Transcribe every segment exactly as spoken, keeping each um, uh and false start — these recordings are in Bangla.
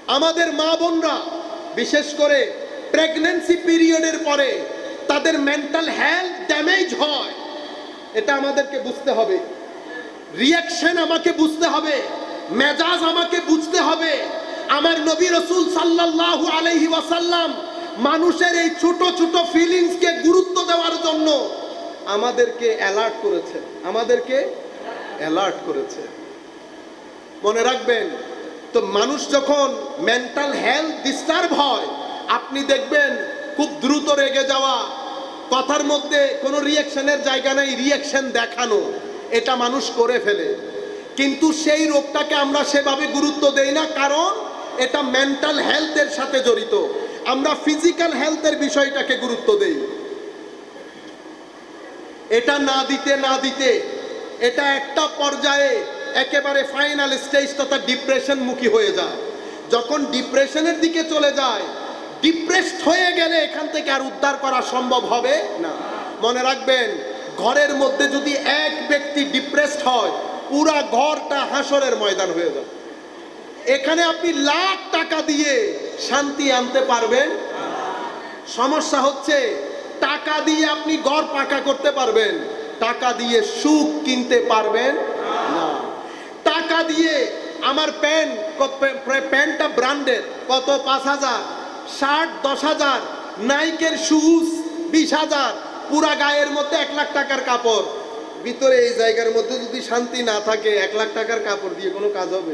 আমাদের মা বোনরা বিশেষ করে প্রেগন্যান্সি পিরিয়ডের পরে তাদের মেন্টাল হেলথ ড্যামেজ হয়, এটা আমাদেরকে বুঝতে হবে। রিয়াকশন আমাকে বুঝতে হবে, মেজাজ আমাকে বুঝতে হবে। আমার নবী রাসূল সাল্লাল্লাহু আলাইহি ওয়াসাল্লাম মানুষের এই ছোট ছোট ফিলিংসকে গুরুত্ব দেওয়ার জন্য আমাদেরকে অ্যালার্ট করেছে, আমাদেরকে অ্যালার্ট করেছে। মনে রাখবেন, তো মানুষ যখন মেন্টাল হেলথ ডিস্টার্ব হয়, আপনি দেখবেন খুব দ্রুত রেগে যাওয়া, কথার মধ্যে কোনো রিয়াকশনের জায়গা নেই, রিয়াকশন দেখানো, এটা মানুষ করে ফেলে। কিন্তু সেই রোগটাকে আমরা সেভাবে গুরুত্ব দেই না, কারণ এটা মেন্টাল হেলথের সাথে জড়িত। আমরা ফিজিক্যাল হেলথের বিষয়টাকে গুরুত্ব দেই। এটা না দিতে না দিতে এটা একটা পর্যায়ে একেবারে ফাইনাল স্টেজ তথা ডিপ্রেশন মুখী হয়ে যায়। যখন ডিপ্রেশনের দিকে চলে যায়, ডিপ্রেসড হয়ে গেলে এখান থেকে আর উদ্ধার করা সম্ভব হবে না। মনে রাখবেন, ঘরের মধ্যে যদি এক ব্যক্তি ডিপ্রেসড হয়, পুরা ঘরটা হাসরের ময়দান হয়ে যায়। এখানে আপনি লাখ টাকা দিয়ে শান্তি আনতে পারবেন? সমস্যা হচ্ছে টাকা দিয়ে আপনি ঘর পাকা করতে পারবেন, টাকা দিয়ে সুখ কিনতে পারবেন না। টাকা দিয়ে আমার প্যান্ট, প্যান্টটা ব্র্যান্ডের, কত পাঁচ হাজার, শার্ট দশ হাজার, নাইকের শুজ বিশ হাজার, পুরা গায়ের মধ্যে এক লাখ টাকার কাপড়, ভিতরে এই জায়গার মধ্যে যদি শান্তি না থাকে, এক লাখ টাকার কাপড় দিয়ে কোনো কাজ হবে?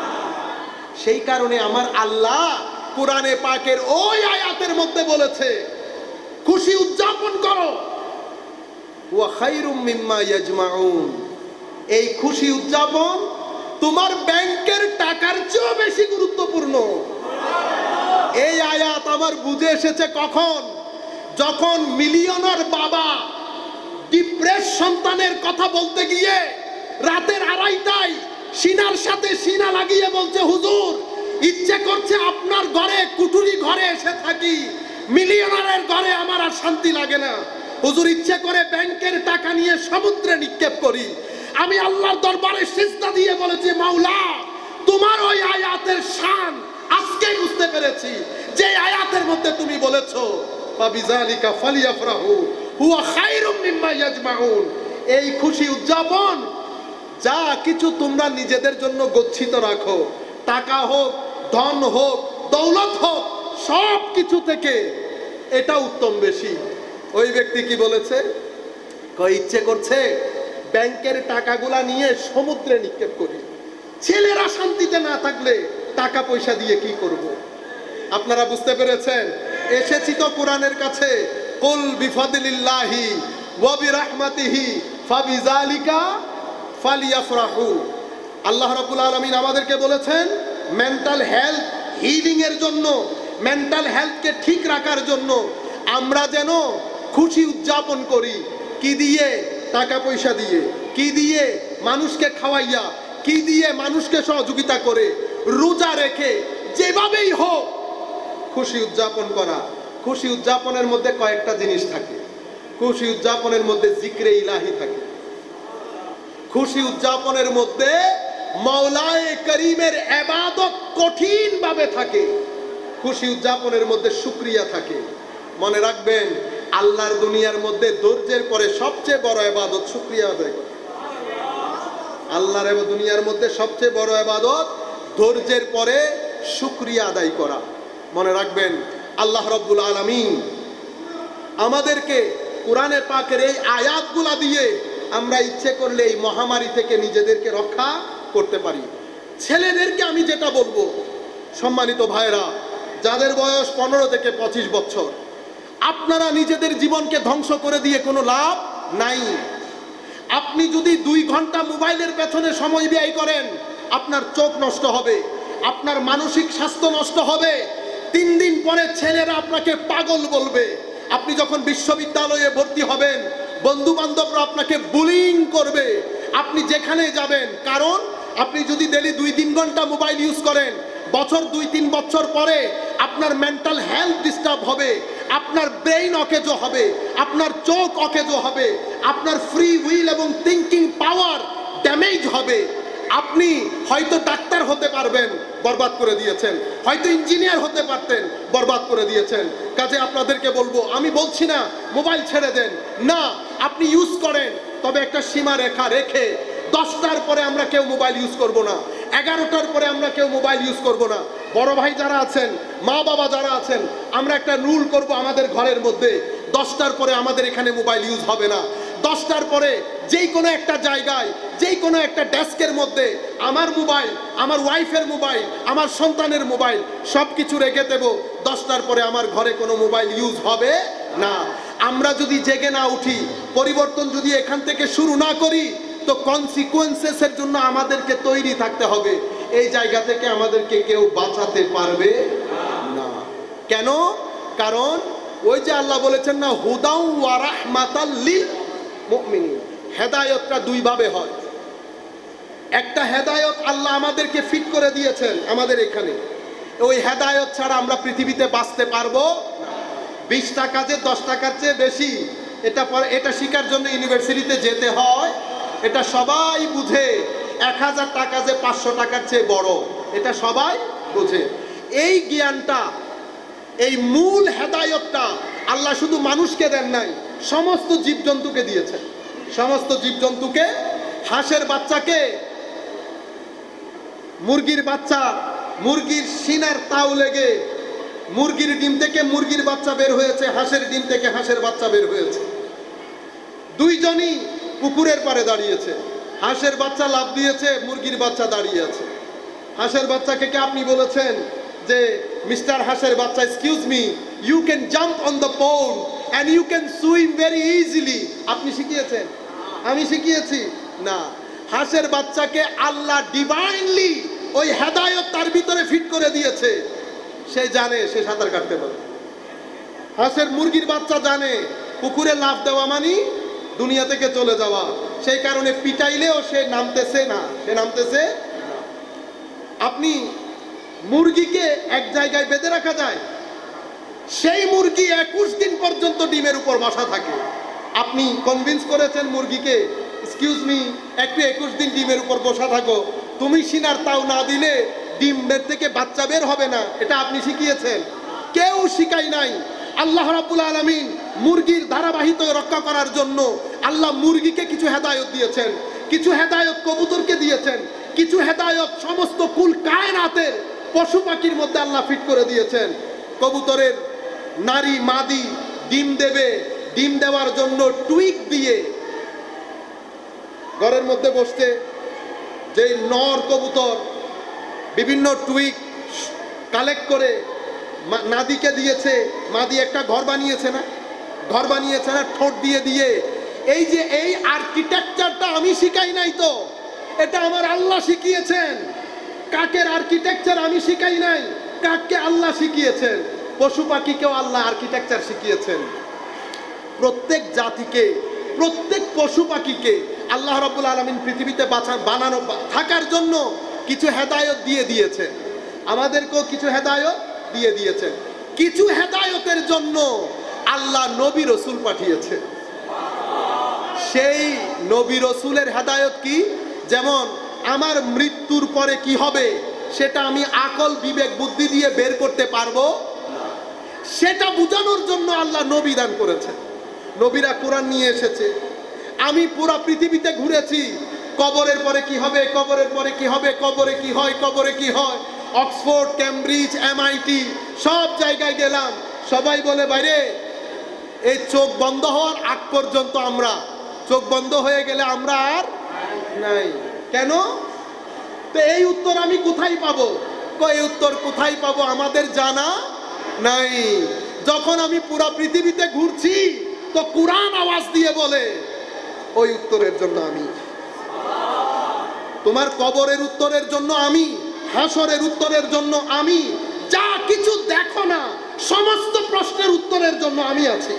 সেই কারণে আমার আল্লাহ কোরআনে পাকের ওই আয়াতের মধ্যে বলেছে, খুশি উদযাপন করো, ওয়া খায়রুম মিম্মা ইয়াজমাউন। এই খুশি উদযাপন তোমার ব্যাংকের টাকার চেয়েও বেশি গুরুত্বপূর্ণ। এই আয়াত আমার বুঝে এসেছে কখন? যখন মিলিয়নার বাবা ডিপ্রেস সন্তানের কথা বলতে গিয়ে রাতের আড়াইটায় সিনার সাথে সিনা লাগিয়ে বলছে, হুজুর ইচ্ছে করছে আপনার ঘরে কুঠুরি ঘরে এসে থাকি, মিলিয়নারের ঘরে আমার আর শান্তি লাগে না। হুজুর ইচ্ছে করে ব্যাংকের টাকা নিয়ে সমুদ্রে নিক্ষেপ করি। আমি আল্লাহর দরবারে সিজদা দিয়ে বলেছি, মাওলা তোমার ওই আয়াতের শান আজকেই বুঝতে পেরেছি, যে আয়াতের মধ্যে তুমি বলেছো ফাবিযালিকা ফালিয়াফরাহু হুয়া খায়রুম মিম্মা ইয়াজমাউন। এই খুশি উদযাপন যা কিছু তোমরা নিজেদের জন্য গচ্ছিত রাখো, টাকা হোক, ধন হোক, দৌলত হোক, সব কিছু থেকে এটা উত্তম বেশি। ওই ব্যক্তি কি বলেছে? ইচ্ছে করছে ব্যাংকের টাকাগুলা নিয়ে সমুদ্রে নিক্ষেপ করি। ছেলেরা শান্তিতে না থাকলে টাকা পয়সা দিয়ে কি করব? আপনারা বুঝতে পেরেছেন? এসেছি তো কোরআনের কাছে, কুল বিফাদলিল্লাহি ওয়া বিরাহমাতিহি ফাবিযালিকা ফালিয়াফরাহু। আল্লাহ রাব্বুল আলামিন আমাদেরকে বলেছেন, মেন্টাল হেলথ হিলিং এর জন্য, মেন্টাল হেলথকে ঠিক রাখার জন্য আমরা যেন খুশি উদযাপন করি। কি দিয়ে? টাকা পয়সা দিয়ে। কি দিয়ে? মানুষকে খাওয়াইয়া। কি দিয়ে? মানুষকে সহযোগিতা করে, রোজা রেখে, যেভাবেই হোক খুশি উদযাপন করা। খুশি উদযাপনের মধ্যে কয়েকটা জিনিস থাকে। খুশি উদযাপনের মধ্যে জিক্রে ইলাহি থাকে। খুশি উদযাপনের মধ্যে মাওলায়ে করিমের ইবাদত কঠিন ভাবে থাকে। খুশি উদযাপনের মধ্যে শুকরিয়া থাকে। মনে রাখবেন, আল্লাহর দুনিয়ার মধ্যে ধৈর্যের পরে সবচেয়ে বড় ইবাদত শুকরিয়া আদায় করা। আল্লাহর দুনিয়ার মধ্যে সবচেয়ে বড় ইবাদত ধৈর্যের পরে শুকরিয়া আদায় করা। মনে রাখবেন, আল্লাহ রাব্বুল আলামিন আমাদেরকে কোরআনে পাকের এই আয়াতগুলা দিয়ে আমরা ইচ্ছে করলে এই মহামারী থেকে নিজেদেরকে রক্ষা করতে পারি। ছেলেদেরকে আমি যেটা বলবো, সম্মানিত ভাইরা, যাদের বয়স পনেরো থেকে পঁচিশ বছর, আপনারা নিজেদের জীবনকে ধ্বংস করে দিয়ে কোনো লাভ নাই। আপনি যদি দুই ঘন্টা মোবাইলের পেছনে সময় ব্যয় করেন, আপনার চোখ নষ্ট হবে, আপনার মানসিক স্বাস্থ্য নষ্ট হবে। তিন দিন পরে ছেলেরা আপনাকে পাগল বলবে। আপনি যখন বিশ্ববিদ্যালয়ে ভর্তি হবেন, বন্ধু বান্ধবরা আপনাকে বুলিং করবে, আপনি যেখানে যাবেন। কারণ আপনি যদি ডেলি দুই তিন ঘন্টা মোবাইল ইউজ করেন, বছর দুই তিন বছর পরে আপনার মেন্টাল হেলথ ডিস্টার্ব হবে, আপনার ব্রেইন অকেজো হবে, আপনার চোখ অকেজো হবে, আপনার ফ্রি উইল এবং থিঙ্কিং পাওয়ার ড্যামেজ হবে। আপনি হয়তো ডাক্তার হতে পারবেন, বরবাদ করে দিয়েছেন। হয়তো ইঞ্জিনিয়ার হতে পারতেন, বরবাদ করে দিয়েছেন। কাজে আপনাদেরকে বলবো, আমি বলছি না মোবাইল ছেড়ে দেন, না, আপনি ইউজ করেন, তবে একটা সীমা রেখা রেখে। দশটার পরে আমরা কেউ মোবাইল ইউজ করব না, এগারোটার পরে আমরা কেউ মোবাইল ইউজ করব না। বড় ভাই যারা আছেন, মা বাবা যারা আছেন, আমরা একটা রুল করব আমাদের ঘরের মধ্যে, দশটার পরে আমাদের এখানে মোবাইল ইউজ হবে না। দশটার পরে যেই কোনো একটা জায়গায়, যেই কোনো একটা ডেস্কের মধ্যে আমার মোবাইল, আমার ওয়াইফের মোবাইল, আমার সন্তানের মোবাইল সব কিছু রেখে দেবো। দশটার পরে আমার ঘরে কোনো মোবাইল ইউজ হবে না। আমরা যদি জেগে না উঠি, পরিবর্তন যদি এখান থেকে শুরু না করি, তো কনসিকুয়েন্সেসের জন্য আমাদেরকে তৈরি থাকতে হবে। এই জায়গা থেকে আমাদেরকে কেউ বাঁচাতে পারবে না। কেন? কারণ ওই যে আল্লাহ বলেছেন না, হুদাউ ওয়া রাহমাতাল লিল মুমিনিন, হেদায়েতটা দুই ভাবে হয়। একটা হেদায়েত আল্লাহ আমাদেরকে ফিট করে দিয়েছেন আমাদের এখানে, ওই হেদায়েত ছাড়া আমরা পৃথিবীতে বাঁচতে পারবো না। বিশ টাকা যে দশ টাকার চেয়ে বেশি, এটা পরে এটা শিখার জন্য ইউনিভার্সিটিতে যেতে হয়, এটা সবাই বুঝে। এক হাজার টাকা যে পাঁচশো টাকার চেয়ে বড়, এটা সবাই বুঝে। এই জ্ঞানটা, এই মূল হেদায়েতটা আল্লাহ শুধু মানুষকে দেন নাই, সমস্ত জীবজন্তুকে দিয়েছেন। সমস্ত জীবজন্তুকে, হাঁসের বাচ্চাকে, মুরগির বাচ্চা, মুরগির সিনার তাও লেগে মুরগির ডিম থেকে মুরগির বাচ্চা বের হয়েছে, হাঁসের ডিম থেকে হাঁসের বাচ্চা বের হয়েছে। দুইজনই পুকুরের পাড়ে দাঁড়িয়েছে, হাঁসের বাচ্চা লাফ দিয়েছে, মুরগির বাচ্চা দাঁড়িয়ে আছে। হাঁসের বাচ্চাকে কে আপনি বলেছেন যে মিস্টার হাঁসের বাচ্চা, excuse me, you can jump on the pond and you can swim very easily? আপনি শিখিয়েছেন? আমি শিখিয়েছি? না। হাঁসের বাচ্চাকে আল্লাহ ডিভাইনলি ওই হেদায়েত তার ভিতরে ফিট করে দিয়েছে, সে জানে সে সাঁতার কাটতে পারে। হাঁসের মুরগির বাচ্চা জানে পুকুরে লাফ দেওয়া মানে দুনিয়া থেকে চলে যাওয়া, সেই কারণে পিটাইলেও সে নামতেছে না, সে নামতেছে না। আপনি মুরগিকে এক জায়গায় বেঁধে রাখা যায়, সেই মুরগি একুশ দিন পর্যন্ত ডিমের উপর বসা থাকে। আপনি কনভিন্স করেছেন মুরগিকে, এক্সকিউজ মি, একটু একুশ দিন ডিমের উপর বসা থাকো, তুমি সিনার তাও না দিলে ডিমের থেকে বাচ্চা বের হবে না, এটা আপনি শিখিয়েছেন? কেউ শিখাই নাই। আল্লাহ রাব্বুল আলামিন মুরগির ধারাবাহিকতা রক্ষা করার জন্য আল্লাহ মুরগিকে কিছু হেদায়েত দিয়েছেন, কিছু হেদায়েত কবুতরকে দিয়েছেন, কিছু হেদায়েত সমস্ত কুল কায়নাতের পশু পাখির মধ্যে আল্লাহ ফিট করে দিয়েছেন। কবুতরের নারী মাদি ডিম দেবে, ডিম দেওয়ার জন্য টুইক দিয়ে ঘরের মধ্যে বসতে, যে নর কবুতর বিভিন্ন টুইক কালেক্ট করে নাদিকে দিয়েছে, মাদি একটা ঘর বানিয়েছে না, ঘর বানিয়েছে না, ঠোঁট দিয়ে দিয়ে। এই যে এই আর্কিটেকচারটা আমি শিখাই নাই তো, এটা আমার আল্লাহ শিখিয়েছেন। কাকের আর্কিটেকচার আমি শিখাই নাই, কাককে আল্লাহ শিখিয়েছেন। পশু পাখিকেও আল্লাহ আর্কিটেকচার শিখিয়েছেন। প্রত্যেক জাতিকে, প্রত্যেক পশু পাখিকে আল্লাহ রাব্বুল আলামিন পৃথিবীতে বাঁচা বানানো থাকার জন্য কিছু হেদায়েত দিয়ে দিয়েছেন। আমাদেরকেও কিছু হেদায়েত দিয়ে দিয়েছেন। কিছু হেদায়েতের জন্য আল্লাহ নবী রসুল পাঠিয়েছে। সেই নবী রসুলের হেদায়েত কি? যেমন আমার মৃত্যুর পরে কি হবে সেটা আমি আকল বিবেক বুদ্ধি দিয়ে বের করতে পারবো না, সেটা বোঝানোর জন্য আল্লাহ নবী দান করেছেন। নবীরা কোরআন নিয়ে এসেছে। আমি পুরো পৃথিবীতে ঘুরেছি, কবরের পরে কি হবে, কবরের পরে কি হবে, কবরে কি হয়, কবরে কি হয়, অক্সফোর্ড, ক্যামব্রিজ, এমআইটি সব জায়গায় গেলাম। সবাই বলে বাইরে এই চোখ বন্ধ হওয়ার আগ পর্যন্ত আমরা, চোখ বন্ধ হয়ে গেলে আমরা আর নাই। কেন? তো এই উত্তর আমি কোথায় পাবো? এই উত্তর কোথায় পাবো আমাদের জানা নাই। যখন আমি পুরো পৃথিবীতে ঘুরছি তো কুরআন আওয়াজ দিয়ে বলে ওই উত্তরের জন্য আমি, তোমার কবরের উত্তরের জন্য আমি, হাসরের উত্তরের জন্য আমি, যা কিছু দেখো না সমস্ত প্রশ্নের উত্তরের জন্য আমি আছি।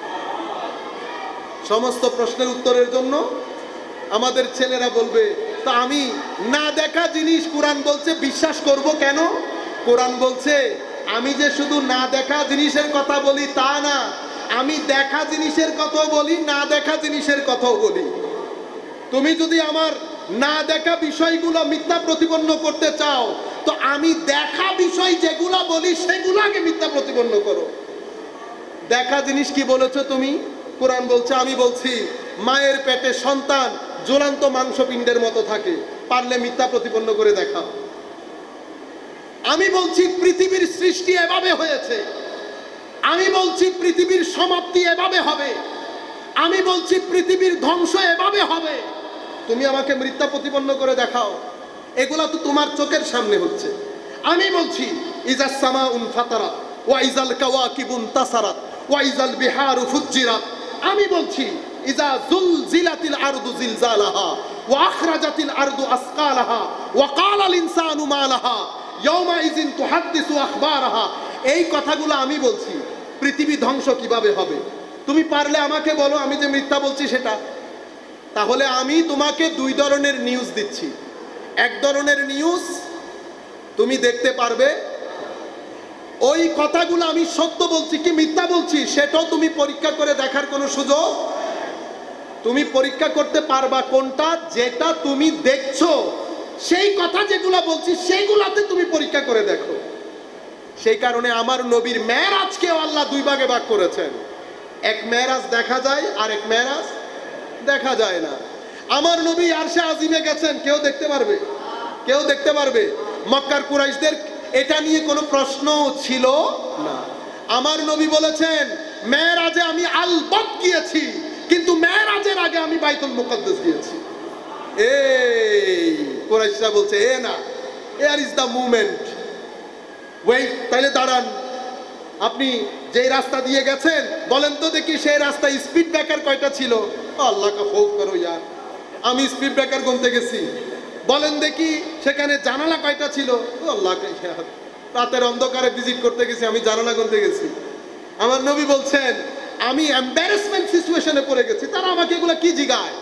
সমস্ত প্রশ্নের উত্তরের জন্য আমাদের ছেলেরা বলবে তা আমি না দেখা জিনিস কোরআন বলছে বিশ্বাস করব কেন? কোরআন বলছে আমি যে শুধু না দেখা জিনিসের কথা বলি তা না, আমি দেখা জিনিসের কথাও বলি, না দেখা জিনিসের কথাও বলি। তুমি যদি আমার না দেখা বিষয়গুলো মিথ্যা প্রতিপন্ন করতে চাও, তো আমি দেখা বিষয় যেগুলো বলি সেগুলোকে মিথ্যা প্রতিপন্ন করো। দেখা জিনিস কি বলেছো তুমি? কোরআন বলছে, আমি বলছি মায়ের পেটে সন্তান জ্বলন্ত মাংসপিণ্ডের মতো থাকে, পারলে মিথ্যা প্রতিপন্ন করে দেখাও। আমি বলছি পৃথিবীর সৃষ্টি এভাবে হয়েছে, আমি বলছি পৃথিবীর সমাপ্তি এভাবে হবে, আমি বলছি পৃথিবীর ধ্বংস এভাবে হবে, তুমি আমাকে মিথ্যা প্রতিপন্ন করে দেখাও। এগুলা তো তোমার চোখের সামনে হচ্ছে। আমি বলছি ইজাস সামাউন ফাতারাত ওয়া ইজাল কাওয়াকিবুন তাসারাত ওয়া ইজাল বিহারু ফুজ্জিরাত। আমি বলছি ইজা জুলজিলাতিল আরদু জিলজালাহা ওয়া আখরাজাতিল আরদু আসকালাহা ওয়া ক্বালাল ইনসানু মা লাহা ইয়াওমা ইযিন তুহাদ্দিসু আখবারাহা। এই কথাগুলো আমি বলছি। পৃথিবী ধ্বংস কিভাবে হবে তুমি পারলে আমাকে বলো, আমি যে মিথ্যা বলছি সেটা। তাহলে আমি তোমাকে দুই ধরনের নিউজ দিচ্ছি। এক ধরনের নিউজ তুমি দেখতে পারবে ওই কথাগুলো আমি সত্য বলছি কি মিথ্যা বলছি সেটাও তুমি পরীক্ষা করে দেখার কোনো সুযোগ। তুমি পরীক্ষা করতে পারবা কোনটা, যেটা তুমি দেখছো সেই কথা যেগুলো বলছি সেইগুলাতে তুমি পরীক্ষা করে দেখো। সেই কারণে আমার নবীর মেরাজকেও আল্লাহ দুই ভাগে ভাগ করেছেন। এক মেরাজ দেখা যায় আর এক মেরাজ দেখা যায় না। আমার নবী আরশে আজিমে গেছেন, কেউ দেখতে পারবে? কেউ দেখতে পারবে? মক্কার কুরাইশদের এটা নিয়ে কোনো প্রশ্ন ছিল না। আমার নবী বলেছেন মেরাজে আমি আলবত গিয়েছি, কিন্তু মেরাজের আগে আমি বাইতুল মুকাদ্দাস গিয়েছি। এই কুরাইশরা বলছে এ না, air is the movement. Wait, তাইলে দাঁড়ান, আপনি যেই রাস্তা দিয়ে গেছেন বলেন তো দেখি সেই রাস্তায় স্পিড ব্রেকার কয়টা ছিল? আল্লাহ কা খৌফ করো ইয়ার, আমি স্পিড ব্রেকার গুনতে গেছি। বলেন দেখি সেখানে জানালা কয়টা ছিল? আল্লাহ কা ইয়ার, রাতের অন্ধকারে ভিজিট করতে গেছি, আমি জানালা গুনতে গেছি। আমার নবী বলছেন আমি এম্বারাসমেন্ট সিচুয়েশনে পড়ে গেছি। তারা আমাকে এগুলো কি জিগায়?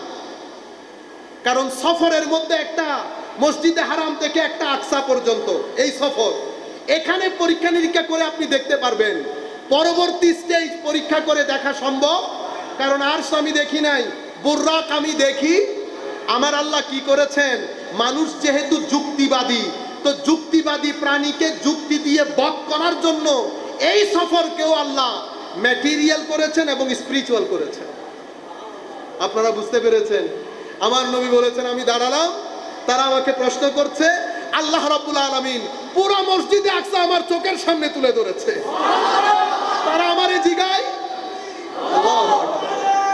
কারণ সফরের মধ্যে একটা মসজিদে হারাম থেকে একটা আকসা পর্যন্ত এই সফর, এখানে পরীক্ষা নিরীক্ষা করে আপনি দেখতে পারবেন। পরবর্তী স্টেজ পরীক্ষা করে দেখা সম্ভব, কারণ আরশ আমি দেখি নাই, বুররাক আমি দেখি। আমার আল্লাহ কি করেছেন, মানুষ যেহেতু যুক্তিবাদী, তো যুক্তিবাদী প্রাণীকে যুক্তি দিয়ে বধ করার জন্য এই সফরকেও আল্লাহ ম্যাটেরিয়াল করেছেন এবং স্পিরিচুয়াল করেছেন। আপনারা বুঝতে পেরেছেন? আমার নবী বলেছেন আমি দাঁড়ালাম, তারা আমাকে প্রশ্ন করছে, আল্লাহ রাব্বুল আলামিন পুরো মসজিদে আকসা আমার চোখের সামনে তুলে ধরেছে। তারা আমারে জিগায় আল্লাহু আকবার,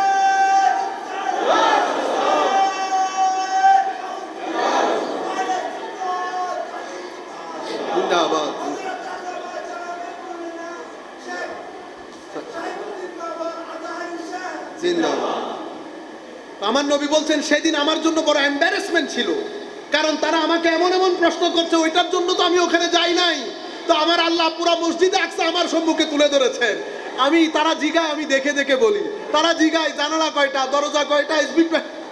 জিন্দাবাদ। আমার নবী বলছেন সেদিন আমার জন্য বড় এম্বারাসমেন্ট ছিল, কারণ তারা আমাকে এমন এমন প্রশ্ন করছে, ওইটার জন্য তো আমি ওখানে যাই নাই। তো আমার আল্লাহ পুরো মসজিদে আকসা আমার সম্মুখে তুলে ধরেছেন। আমি তারা জিগায়, আমি দেখে দেখে বলি। তারা জিগায় জানালা কয়টা, দরজা কয়টা, স্পিড।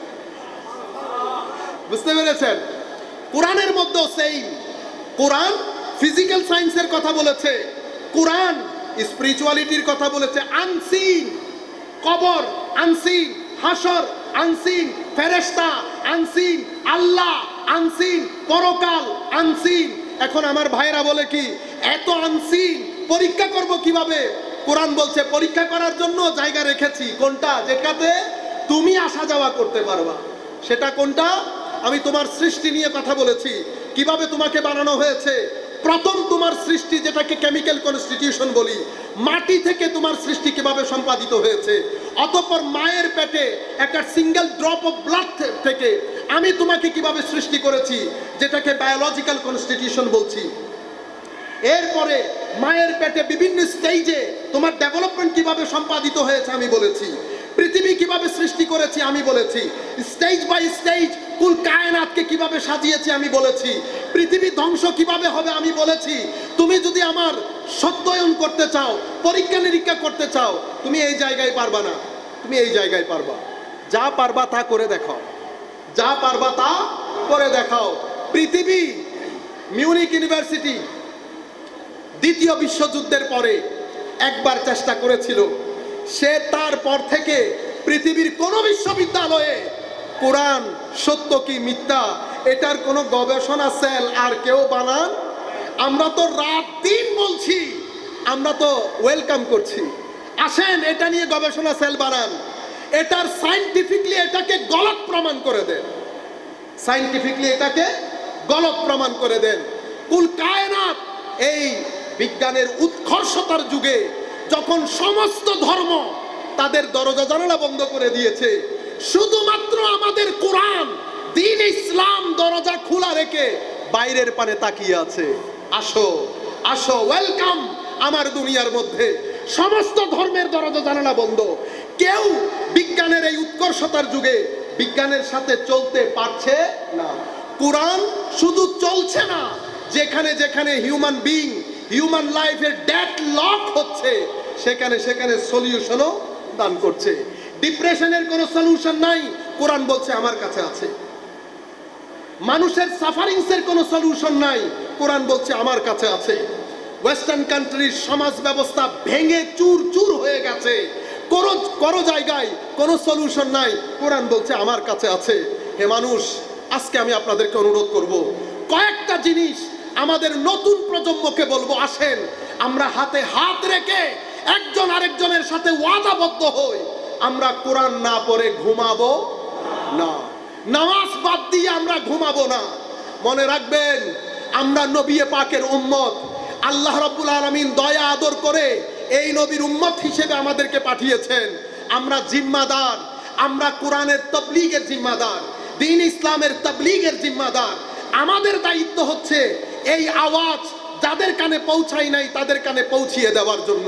বুঝতে পেরেছেন? কোরআনের মধ্যেও সেই কোরআন ফিজিক্যাল সায়েন্সের কথা বলেছে, কোরআন স্পিরিচুয়ালিটির কথা বলেছে। আনসিন কবর, আনসিন হাসর, আনসিন ফেরেশতা, আনসিন আল্লাহ, আনসিন পরকাল, আনসিন। এখন আমার ভাইরা বলে কি এত আনসিন পরীক্ষা করব কিভাবে? কোরআন বলছে পরীক্ষা করার জন্য জায়গা রেখেছি। কোনটা? যেটাতে তুমি আসা যাওয়া করতে পারবা। সেটা কোনটা? আমি তোমার সৃষ্টি নিয়ে কথা বলেছি, কিভাবে তোমাকে বানানো হয়েছে। প্রথম তোমার সৃষ্টি, যেটাকে কেমিক্যাল কনস্টিটিউশন বলি, মাটি থেকে তোমার সৃষ্টি কিভাবে সম্পাদিত হয়েছে। অতঃপর মায়ের পেটে একটা সিঙ্গেল ড্রপ অফ ব্লাড থেকে আমি তোমাকে কিভাবে সৃষ্টি করেছি, যেটাকে বায়োলজিক্যাল কনস্টিটিউশন বলছি। এরপরে মায়ের পেটে বিভিন্ন স্টেজে তোমার ডেভেলপমেন্ট কিভাবে সম্পাদিত হয়েছে আমি বলেছি। পৃথিবী কিভাবে সৃষ্টি করেছি আমি বলেছি। স্টেজ বাই স্টেজ কুল কায়নাতকে কিভাবে সাজিয়েছি আমি বলেছি। পৃথিবী ধ্বংস কিভাবে হবে আমি বলেছি। তুমি যদি আমার সত্যায়ন করতে চাও, পরীক্ষা নিরীক্ষা করতে চাও, তুমি এই জায়গায় পারবা না, তুমি এই জায়গায় পারবা। যা পারবা তা করে দেখাও, যা পারবা তা করে দেখাও। পৃথিবী, মিউনিক ইউনিভার্সিটি দ্বিতীয় বিশ্বযুদ্ধের পরে একবার চেষ্টা করেছিল, সে তারপর থেকে পৃথিবীর কোন বিশ্ববিদ্যালয়ে কোরআন সত্য কি মিথ্যা এটার কোনো গবেষণা সেল আর কেউ বানান? আমরা তো রাত দিন বলছি, আমরা তো ওয়েলকাম করছি, আসেন এটা নিয়ে গবেষণা সেল বানান, এটার সায়েন্টিফিকলি এটাকে গলত প্রমাণ করে দেন, সায়েন্টিফিকলি এটাকে গলত প্রমাণ করে দেন। কুল কায়নাত এই বিজ্ঞানের উৎকর্ষতার যুগে যখন সমস্ত ধর্ম তাদের দরজা জানালা বন্ধ করে দিয়েছে, শুধুমাত্র আমাদের কোরআন দ্বীন ইসলাম দরজা খোলা রেখে বাইরের পানে তাকিয়ে আছে। আসো আসো, ওয়েলকাম আমার দুনিয়ার মধ্যে। সমস্ত ধর্মের দরজা জানালা বন্ধ, কেউ বিজ্ঞানের এই উৎকর্ষতার যুগে বিজ্ঞানের সাথে চলতে পারছে না। কোরআন শুধু চলছে না, যেখানে যেখানে হিউম্যান বিং হিউম্যান লাইফের ডেথ লক হচ্ছে সেখানে সেখানে সলিউশনও দান করছে। ডিপ্রেশনের কোনো সলিউশন নাই, কোরআন বলছে আমার কাছে আছে। মানুষের সাফারিংসের কোনো সলিউশন নাই, কোরআন বলছে আমার কাছে আছে। ওয়েস্টার্ন কান্ট্রির সমাজ ব্যবস্থা ভেঙে চুর চুর হয়ে গেছে, কোনো কোনো জায়গায় কোনো সলিউশন নাই, কোরআন বলছে আমার কাছে আছে। হে মানুষ, আজকে আমি আপনাদেরকে অনুরোধ করব, কয়েকটা জিনিস আমাদের নতুন প্রজন্মকে বলবো, আসেন আমরা হাতে হাত রেখে একজন আরেকজনের সাথে ওয়াদাবদ্ধ হই, আমরা কোরআন না পড়ে ঘুমাবো না, নামাজ বাদ দিয়ে আমরা ঘুমাবো না। মনে রাখবেন, আমরা নবী পাকের উম্মত, আল্লাহ রাব্বুল আলামিন দয়া আদর করে এই নবীর উম্মত হিসেবে আমাদেরকে পাঠিয়েছেন। আমরা জিম্মাদার, আমরা কোরআনের তাবলীগের জিম্মাদার, দ্বীন ইসলামের তাবলীগের জিম্মাদার। আমাদের দায়িত্ব হচ্ছে এই আওয়াজ যাদের কানে পৌঁছায় নাই তাদের কানে পৌঁছিয়ে দেওয়ার জন্য।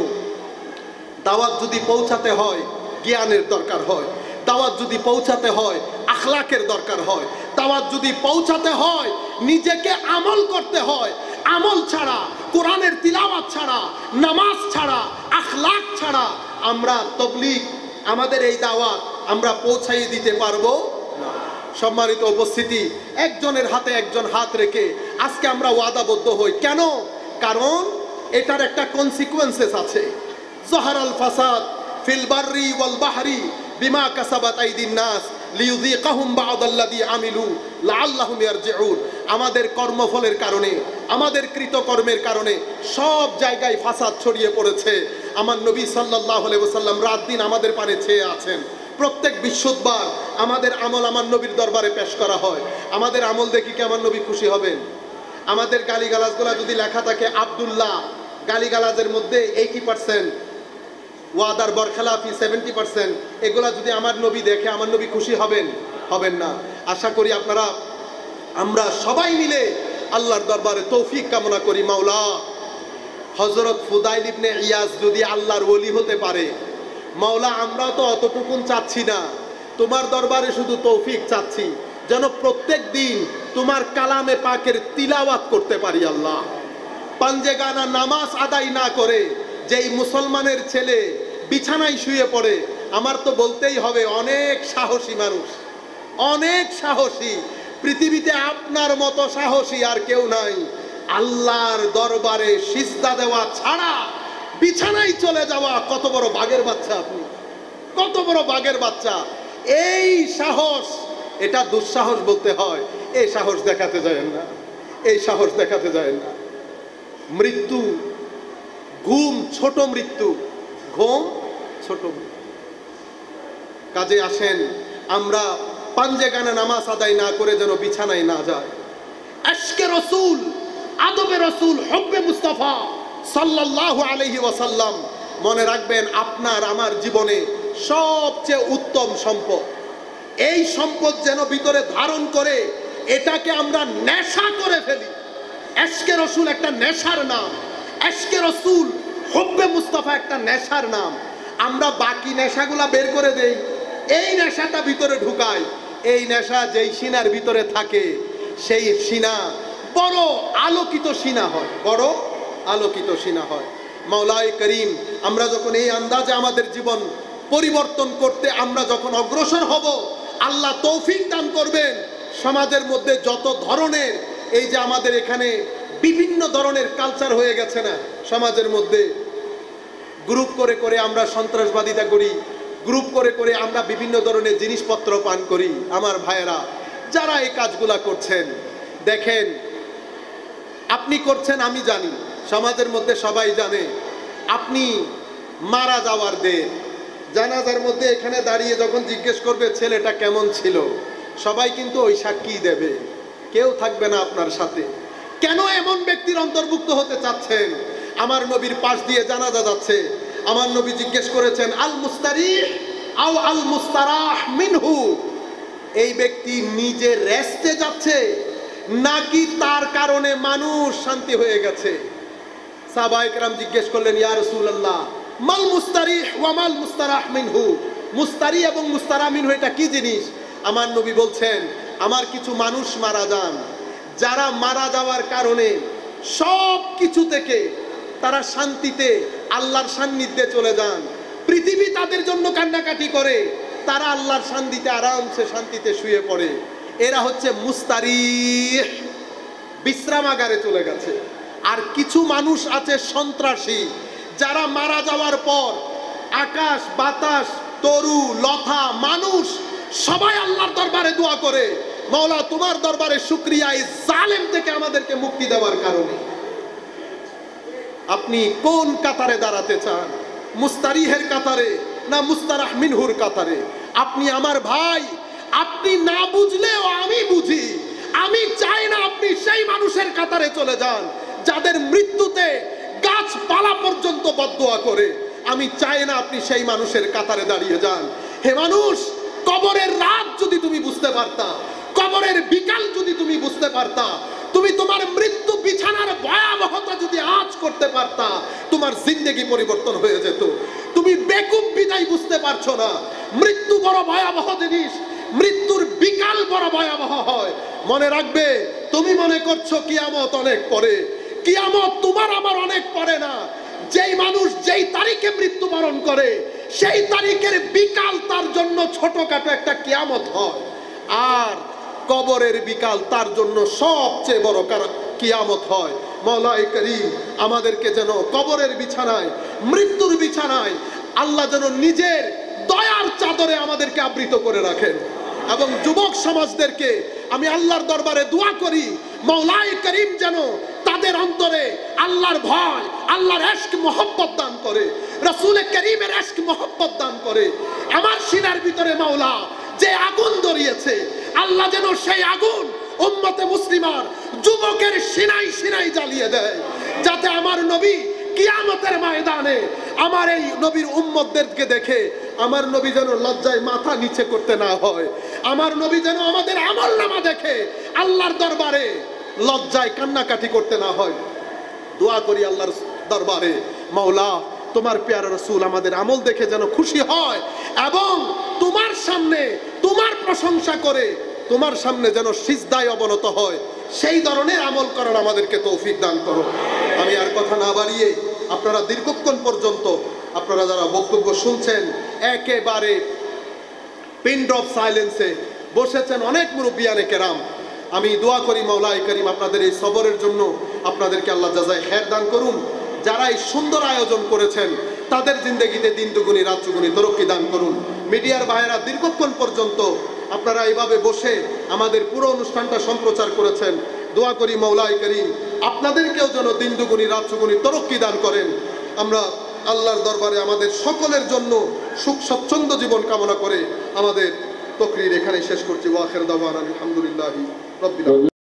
দাওয়াত যদি পৌঁছাতে হয় জ্ঞানের দরকার হয়, দাওয়াত যদি পৌঁছাতে হয় আখলাকের দরকার হয়, দাওয়াত যদি পৌঁছাতে হয় নিজেকে আমল করতে হয়। আমল ছাড়া, কোরআনের তিলাওয়াত ছাড়া, নামাজ ছাড়া, আখলাক ছাড়া আমরা তাবলীগ, আমাদের এই দাওয়াত আমরা পৌঁছাইয়ে দিতে পারবো না। সম্মানিত উপস্থিতি, একজনের হাতে একজন হাত রেখে আজকে আমরা ওয়াদাবদ্ধ হই। কেন? কারণ এটার একটা কনসিকুয়েন্সেস আছে। জহারাল ফাসাদ ফিল বাররি ওয়াল বাহরি বিমা কাসাবাত আইদিন নাস লিইউযীকাহুম বা'দাল্লাযী আমিলু লাআল্লাহুম ইয়ারজিউন। আমাদের কর্মফলের কারণে, আমাদের কৃতকর্মের কারণে সব জায়গায় ফাসাদ ছড়িয়ে পড়েছে। আমার নবী সাল্লাল্লাহু আলাইহি ওয়াসাল্লাম রাত দিন আমাদের পানে চেয়ে আছেন। প্রত্যেক বৃহস্পতিবার আমাদের আমল আমার নবীর দরবারে পেশ করা হয়। আমাদের আমল দেখি কি আমার নবী খুশি হবেন? আমাদের গালিগালাজগুলা যদি লেখা থাকে আব্দুল্লাহ, গালিগালাজের মধ্যে এইটি পার্সেন্ট, ওয়াদার বরখেলাফি সেভেন্টি পার্সেন্ট, এগুলা যদি আমার নবী দেখে আমার নবী খুশি হবেন? হবেন না। আশা করি আপনারা, আমরা সবাই মিলে আল্লাহর দরবারে তৌফিক কামনা করি। মাওলা, হযরত ফুদাইল ইবনে ইয়াজ যদি আল্লাহর ওলি হতে পারে, মাওলা আমরাও তো অতটুকুন চাচ্ছি না, তোমার দরবারে শুধু তৌফিক চাচ্ছি যেন প্রত্যেক দিন তোমার কালামে পাকের তিলাওয়াত করতে পারি। আল্লাহ, পাঞ্জেগানা নামাজ আদায় না করে যেই মুসলমানের ছেলে বিছানায় শুয়ে পড়ে, আমার তো বলতেই হবে অনেক সাহসী মানুষ, অনেক সাহসী। পৃথিবীতে আপনার মতো সাহসী আর কেউ নাই। আল্লাহর দরবারে সিজদা দেওয়া ছাড়া বিছানায় চলে যাওয়া, কত বড় বাঘের বাচ্চা আপনি, কত বড় বাঘের বাচ্চা। এই সাহস, এটা দুঃসাহস বলতে হয়। এই সাহস দেখাতে যায় না, এই সাহস দেখাতে যায় না। মৃত্যু, ঘুম ছোট মৃত্যু, ঘুম ছোট মৃত্যু। কাজে আসেন আমরা পাঞ্জেগানা নামাজ আদায় না করে যেন বিছানায় না যায়। আশকে রসুল, আদবে রসুল, হব্বে মুস্তাফা সাল্লাল্লাহু আলাইহি ওয়াসাল্লাম, মনে রাখবেন আপনার আমার জীবনে সবচেয়ে উত্তম সম্পদ। এই সম্পদ যেন ভিতরে ধারণ করে এটাকে আমরা নেশা করে ফেলি। আশকে রসুল একটা নেশার নাম, আশকে রসুল, হব্বে মুস্তাফা একটা নেশার নাম। আমরা বাকি নেশাগুলা বের করে দেই, এই নেশাটা ভিতরে ঢুকাই। এই নেশা যেই সিনার ভিতরে থাকে সেই সিনা বড় আলোকিত সিনা হয়, বড় আলোকিত সিনা হয়। মাওলায়ে করিম, আমরা যখন এই আন্দাজে আমাদের জীবন পরিবর্তন করতে আমরা যখন অগ্রসর হব, আল্লাহ তৌফিক দান করবেন। সমাজের মধ্যে যত ধরনের, এই যে আমাদের এখানে বিভিন্ন ধরনের কালচার হয়ে গেছে না, সমাজের মধ্যে গ্রুপ করে করে আমরা সন্ত্রাসবাদিতা করি, গ্রুপ করে করে আমরা বিভিন্ন ধরনের জিনিসপত্র পান করি। আমার ভাইয়েরা, যারা এই কাজগুলা করছেন, দেখেন আপনি করছেন আমি জানি, সমাজের মধ্যে সবাই জানে, আপনি মারা যাওয়ার দের জানাজার মধ্যে এখানে দাঁড়িয়ে যখন জিজ্ঞেস করবে ছেলেটা কেমন ছিল, সবাই কিন্তু ওই সাক্ষী দেবে, কেউ থাকবে না আপনার সাথে। কেন এমন ব্যক্তির অন্তর্ভুক্ত হতে চাচ্ছেন? আমার নবীর পাশ দিয়ে জানাজা যাচ্ছে, আমার নবী জিজ্ঞেস করেছেন আল মুস্তারিহ আও আল মুস্তারাহ মিনহু, এই ব্যক্তি নিজে রেস্টে যাচ্ছে নাকি তার কারণে মানুষ শান্তি হয়ে গেছে? সাহাবায়ে কেরাম জিজ্ঞেস করলেন, ইয়া রাসূলুল্লাহ মাল মুস্তারিহ ওয়া মাল মুস্তারাহ মিনহু, মুস্তারি এবং মুস্তারাহ মিনহু এটা কি জিনিস? আমার নবী বলছেন, আমার কিছু মানুষ মারা যান, যারা মারা যাওয়ার কারণে সব কিছু থেকে তারা শান্তিতে আল্লাহর সান্নিধ্যে চলে যান, পৃথিবী তাদের জন্য কান্নাকাটি করে, তারা আল্লাহর শান্তিতে আরামসে শান্তিতে শুয়ে পড়ে, এরা হচ্ছে মুস্তারিহ, বিশ্রামাগারে চলে গেছে। আর কিছু মানুষ আছে সন্ত্রাসী, যারা মারা যাওয়ার পর আকাশ বাতাস তরু লতা মানুষ সবাই আল্লাহর দরবারে দোয়া করে, মাওলা তোমার দরবারে শুকরিয়া এই জালেম থেকে আমাদেরকে মুক্তি দেওয়ার কারণে। আপনি কোন কাতারে দাঁড়াতে চান? মুস্তারিহের কাতারে না মুস্তারাহ মিনহুর কাতারে? আপনি আমার ভাই, আপনি না বুঝলেও আমি বুঝি, আমি চাই না আপনি সেই মানুষের কাতারে চলে যান যাদের মৃত্যুতে গাছপালা পর্যন্ত বদদোয়া করে। আমি চাই না আপনি সেই মানুষের কাতারে দাঁড়িয়ে যান। হে মানুষ, কবরের রাত যদি তুমি বুঝতে পারতা, কবরের বিকাল যদি তুমি বুঝতে পারতা, তুমি তোমার মৃত্যু বিছানার ভয়াবহতা যদি আজ করতে পারতা, তোমার জিন্দেগি পরিবর্তন হয়ে যেত। তুমি বেকুব বিদায় বুঝতে পারছো না, মৃত্যু বড় ভয়াবহ জিনিস, মৃত্যুর বিকাল বড় ভয়াবহ হয়। মনে রাখবে, তুমি মনে করছো কিয়ামত অনেক পরে, কিয়ামত তোমার আমার অনেক পরে না। যেই মানুষ যেই তারিখে মৃত্যুবরণ করে, সেই তারিখের বিকাল তার জন্য ছোটখাটো একটা কিয়ামত হয়, আর কবরের বিকাল তার জন্য সবচেয়ে বড় কিয়ামত হয়। মাওলায়ে করিম আমাদেরকে যেন কবরের বিছানায়, মৃত্যুর বিছানায় আল্লাহ যেন নিজের দয়ার চাদরে আমাদেরকে আবৃত করে রাখেন। এবং যুবক সমাজদেরকে আমি আল্লাহর দরবারে দোয়া করি, মাওলায়ে করিম যেন তাদের অন্তরে আল্লাহর ভয়, আল্লাহর ইশক মহব্বত দান করে, রাসূল করিমের ইশক মহব্বত দান করে। আমার সিনার ভিতরে মাওলা যে আগুন ধরিয়েছে, আল্লাহ যেন সেই আগুন উম্মতে মুসলিমার যুবকের সিনাই সিনাই জ্বালিয়ে দেয়, যাতে আমার নবী কিয়ামতের ময়দানে আমার এই নবীর উম্মতদেরকে দেখে আমার নবী যেন লজ্জায় মাথা নিচে করতে না হয়, আমার নবী যেন আমাদের আমলনামা দেখে আল্লাহর দরবারে লজ্জায় কান্নাকাটি করতে না হয়। দোয়া করি আল্লাহর দরবারে, মাওলা তোমার প্যারা রাসূল আমাদের আমল দেখে যেন খুশি হয় এবং তোমার সামনে তোমার প্রশংসা করে তোমার সামনে যেন সিজদায় অবনত হয়। সেই ধরনের আমল করার আমাদেরকে তৌফিক দান করো। আমি আর কথা না বাড়িয়ে, আপনারা দীর্ঘক্ষণ পর্যন্ত আপনারা যারা বক্তব্য শুনছেন, একেবারে পিন ড্রপ সাইলেন্সে বসেছেন অনেক মুরব্বিয়ানে কেরাম, আমি দোয়া করি মাওলায়ে করিম আপনাদের এই সবরের জন্য আপনাদেরকে আল্লাহ জাযায়ে খায়ের দান করুন। যারা এই সুন্দর আয়োজন করেছেন তাদের জিন্দেগিতে দিন দুগুনি রাত চুগুনি তরক্কি দান করুন। মিডিয়ার ভাইয়েরা দীর্ঘক্ষণ পর্যন্ত আপনারা এইভাবে বসে আমাদের পুরো অনুষ্ঠানটা সম্প্রচার করেছেন, দোয়া করি মাওলায়ে করিম আপনাদেরকেও যেন দিন দুগুনি রাত চুগুনি তরক্কি দান করেন। আমরা আল্লাহর দরবারে আমাদের সকলের জন্য সুখ স্বচ্ছন্দ জীবন কামনা করে আমাদের তকরির এখানে শেষ করছি। ওয়া আখির দাওয়ানা আলহামদুলিল্লাহি রাব্বিল আলামিন।